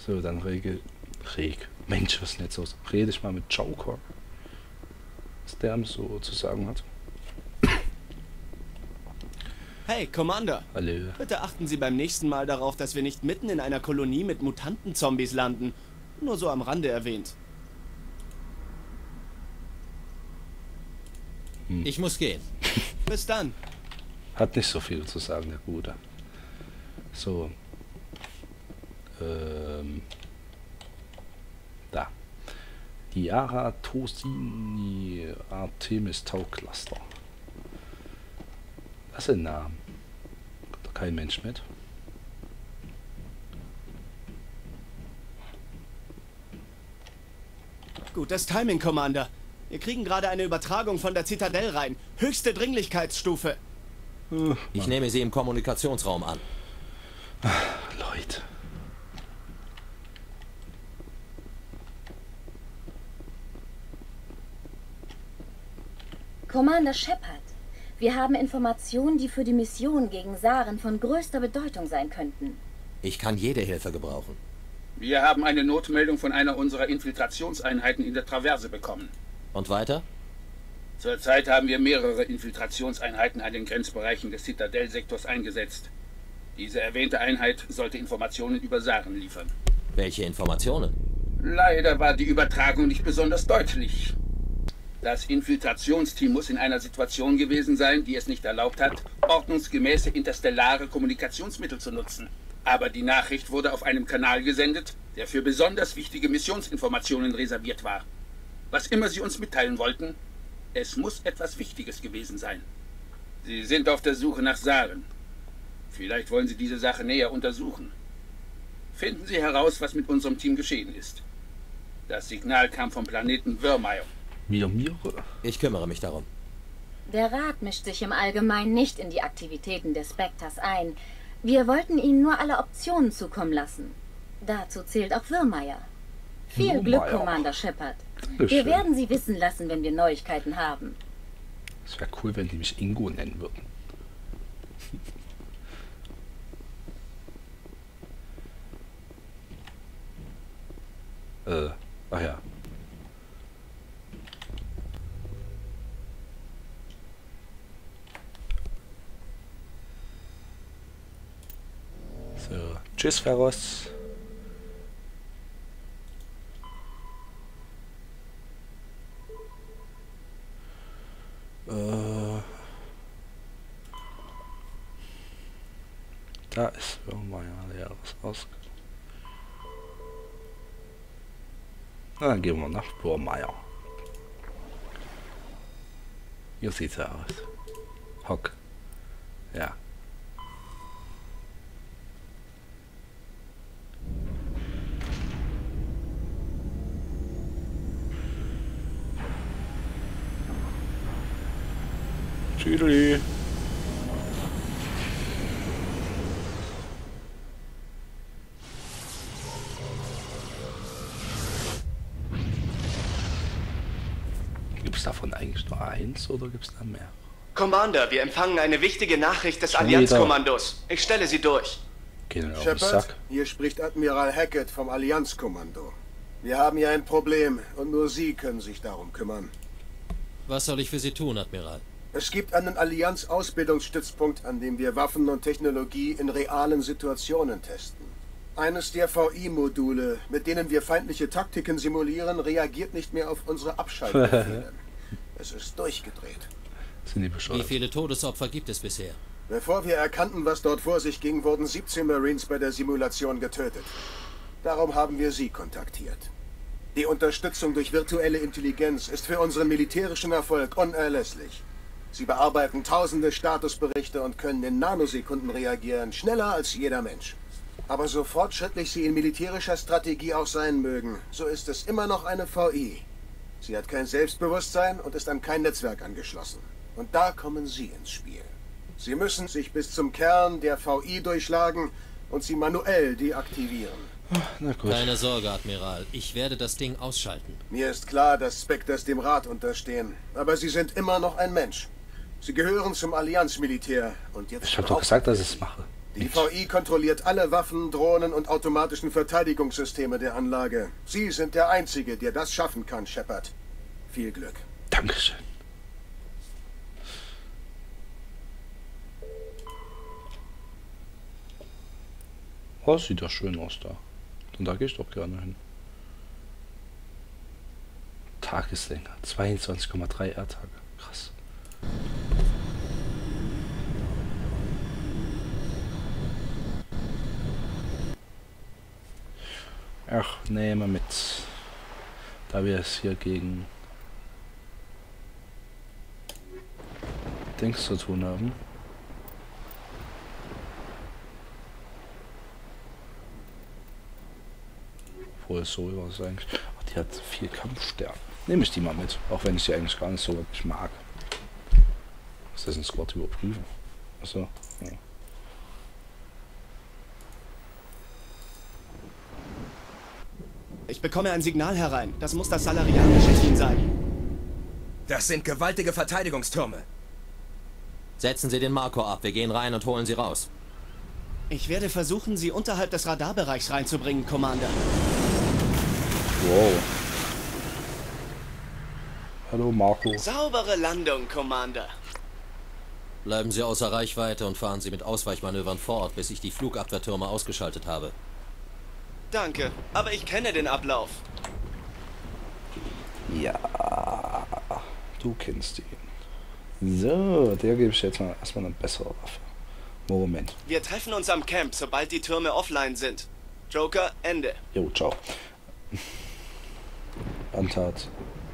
So, dann Mensch, was nicht so. Rede ich mal mit Joker. Was der ihm so zu sagen hat. Hey, Commander. Hallo. Bitte achten Sie beim nächsten Mal darauf, dass wir nicht mitten in einer Kolonie mit Mutanten-Zombies landen. Nur so am Rande erwähnt. Ich muss gehen. Bis dann. Hat nicht so viel zu sagen, der Gute. So. Da. Diara Tosini Artemis Tau Cluster. Das sind Namen. Kommt doch kein Mensch mit. Gutes Timing, Commander. Wir kriegen gerade eine Übertragung von der Zitadelle rein. Höchste Dringlichkeitsstufe. Ich nehme Sie im Kommunikationsraum an. Leute. Commander Shepard, wir haben Informationen, die für die Mission gegen Saren von größter Bedeutung sein könnten. Ich kann jede Hilfe gebrauchen. Wir haben eine Notmeldung von einer unserer Infiltrationseinheiten in der Traverse bekommen. Und weiter? Zurzeit haben wir mehrere Infiltrationseinheiten an den Grenzbereichen des Citadel-Sektors eingesetzt. Diese erwähnte Einheit sollte Informationen über Saren liefern. Welche Informationen? Leider war die Übertragung nicht besonders deutlich. Das Infiltrationsteam muss in einer Situation gewesen sein, die es nicht erlaubt hat, ordnungsgemäße interstellare Kommunikationsmittel zu nutzen. Aber die Nachricht wurde auf einem Kanal gesendet, der für besonders wichtige Missionsinformationen reserviert war. Was immer Sie uns mitteilen wollten, es muss etwas Wichtiges gewesen sein. Sie sind auf der Suche nach Saren. Vielleicht wollen Sie diese Sache näher untersuchen. Finden Sie heraus, was mit unserem Team geschehen ist. Das Signal kam vom Planeten Virmire. Ich kümmere mich darum. Der Rat mischt sich im Allgemeinen nicht in die Aktivitäten des Spectres ein. Wir wollten Ihnen nur alle Optionen zukommen lassen. Dazu zählt auch Virmire. Viel Glück, Commander Shepard. Wir werden Sie wissen lassen, wenn wir Neuigkeiten haben. Es wäre cool, wenn die mich Ingo nennen würden. Ach ja. So, tschüss, Ferros. Da ist irgendwann ja leeres aus. Dann gehen wir nach Burmeier. Hier sieht's ja aus. Hock. Ja. Tschüssi. Gibt es davon eigentlich nur eins oder gibt es da mehr? Commander, wir empfangen eine wichtige Nachricht des Allianzkommandos. Ich stelle sie durch. Shepard, hier spricht Admiral Hackett vom Allianzkommando. Wir haben hier ein Problem und nur Sie können sich darum kümmern. Was soll ich für Sie tun, Admiral? Es gibt einen Allianz-Ausbildungsstützpunkt, an dem wir Waffen und Technologie in realen Situationen testen. Eines der VI-Module, mit denen wir feindliche Taktiken simulieren, reagiert nicht mehr auf unsere Abschaltbefehle. Es ist durchgedreht. Sind die bescheuert? Wie viele Todesopfer gibt es bisher? Bevor wir erkannten, was dort vor sich ging, wurden 17 Marines bei der Simulation getötet. Darum haben wir Sie kontaktiert. Die Unterstützung durch virtuelle Intelligenz ist für unseren militärischen Erfolg unerlässlich. Sie bearbeiten tausende Statusberichte und können in Nanosekunden reagieren, schneller als jeder Mensch. Aber so fortschrittlich sie in militärischer Strategie auch sein mögen, so ist es immer noch eine VI. Sie hat kein Selbstbewusstsein und ist an kein Netzwerk angeschlossen. Und da kommen Sie ins Spiel. Sie müssen sich bis zum Kern der VI durchschlagen und sie manuell deaktivieren. Na gut. Keine Sorge, Admiral. Ich werde das Ding ausschalten. Mir ist klar, dass Spectres dem Rat unterstehen. Aber sie sind immer noch ein Mensch. Sie gehören zum Allianzmilitär und jetzt... Ich habe doch gesagt, dass ich es mache. Die VI kontrolliert alle Waffen, Drohnen und automatischen Verteidigungssysteme der Anlage. Sie sind der Einzige, der das schaffen kann, Shepard. Viel Glück. Dankeschön. Oh, sieht doch schön aus da. Und da gehe ich doch gerne hin. Tageslänge. 22,3 R-Tage. Krass. Ach, nehme mit. Da wir es hier gegen Dings zu tun haben. Obwohl es so ist eigentlich. Ach, die hat 4 Kampfstärke. Nehme ich die mal mit, auch wenn ich sie eigentlich gar nicht so wirklich mag. Was ist ein Squad überprüfen? Achso, ja. Ich bekomme ein Signal herein. Das muss das salarianische Team sein. Das sind gewaltige Verteidigungstürme. Setzen Sie den Marco ab. Wir gehen rein und holen sie raus. Ich werde versuchen, sie unterhalb des Radarbereichs reinzubringen, Commander. Wow. Hallo Marco. Saubere Landung, Commander. Bleiben Sie außer Reichweite und fahren Sie mit Ausweichmanövern fort, bis ich die Flugabwehrtürme ausgeschaltet habe. Danke, aber ich kenne den Ablauf. Ja, du kennst ihn. So, der gebe ich jetzt mal erstmal eine bessere Waffe. Moment. Wir treffen uns am Camp, sobald die Türme offline sind. Joker, Ende. Jo, ciao. Antat.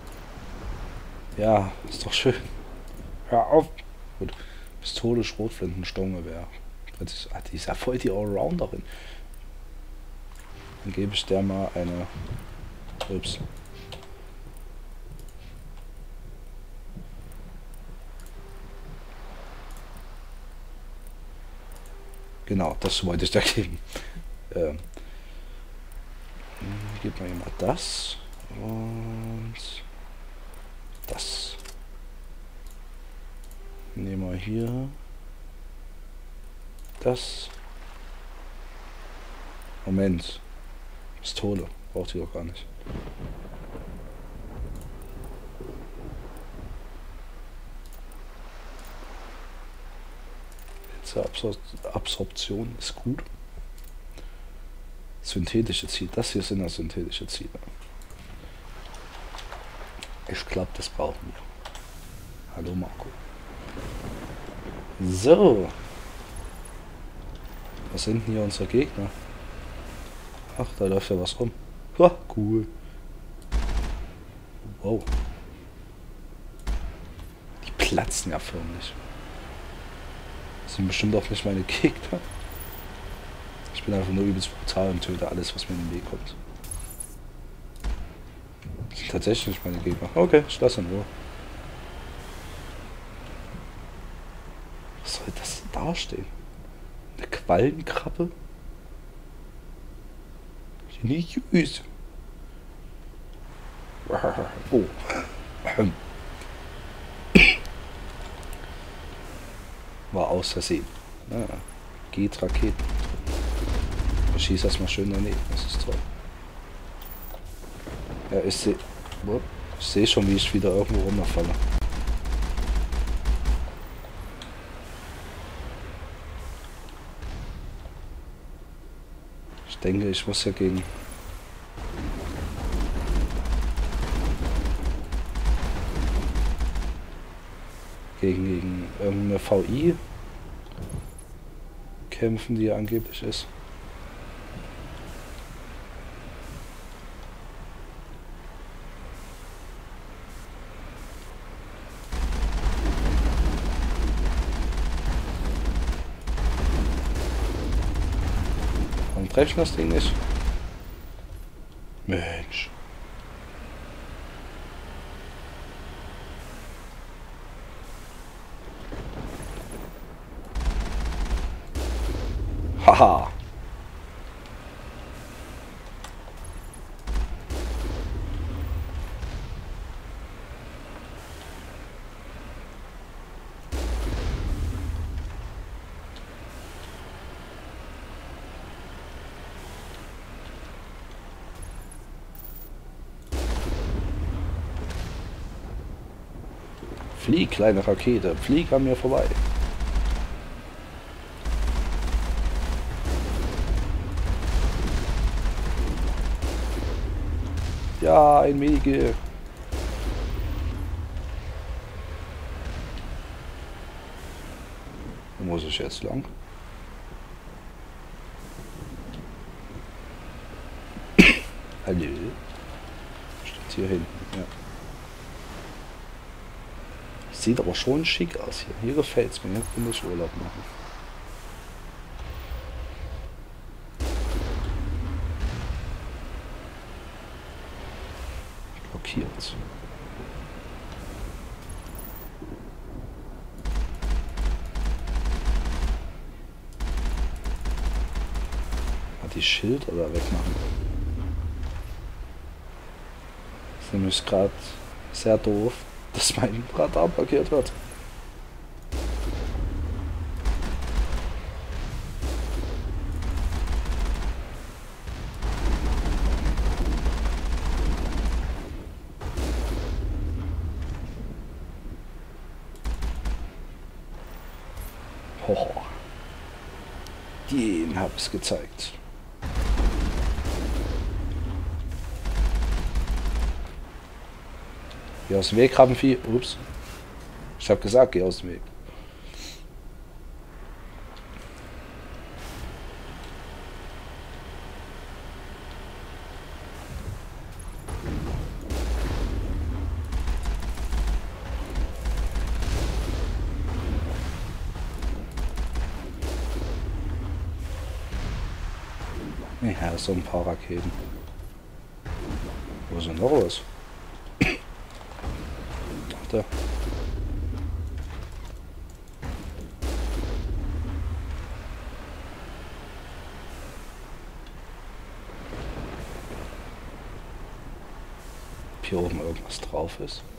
Ja, ist doch schön. Hör auf. Gut. Pistole, Schrotflinten, Sturmgewehr. Die ist ja voll die Allrounderin. Dann gebe ich der mal eine. Ups. Genau, das wollte ich da geben. Gib mal jemand das und das. Nehmen wir hier das. Moment. Pistole. Braucht die doch gar nicht. Absorption ist gut. Synthetische Ziele. Das hier sind ja synthetische Ziele. Ich glaube, das brauchen wir. Hallo Marco. So. Was sind denn hier unsere Gegner? Ach, da läuft ja was rum. Ha, cool. Wow. Die platzen ja förmlich. Das sind bestimmt auch nicht meine Gegner. Ich bin einfach nur übelst brutal und töte alles, was mir in den Weg kommt. Das sind tatsächlich nicht meine Gegner. Okay, ich lasse in Ruhe. Was soll das denn dastehen? Eine Quallenkrabbe? Nicht. Oh. War aus Versehen. Ah, geht Raketen. Ich schieße erstmal schön daneben. Das ist toll. Ja, ich sehe schon, wie ich wieder irgendwo runterfalle. Ich denke, ich muss ja gegen irgendeine VI kämpfen, die angeblich ist. Warum treffe ich das Ding nicht? Mensch. Haha. Flieg, kleine Rakete, flieg an mir vorbei. Ja, ein Wege. Wo muss ich jetzt lang? Hallo. Steht hier hinten, ja. Sieht aber schon schick aus hier. Hier gefällt es mir. Hier kann ich Urlaub machen. Blockiert. Hat die Schild oder wegmachen? Das ist nämlich gerade sehr doof, dass mein Radar blockiert wird. Hoho. Den habe ich gezeigt. Geh aus dem Weg, Krabbenvieh. Ups. Ich habe gesagt, geh aus dem Weg. Ja, so ein paar Raketen. Wo ist denn noch was? Da. Ob hier oben irgendwas drauf ist?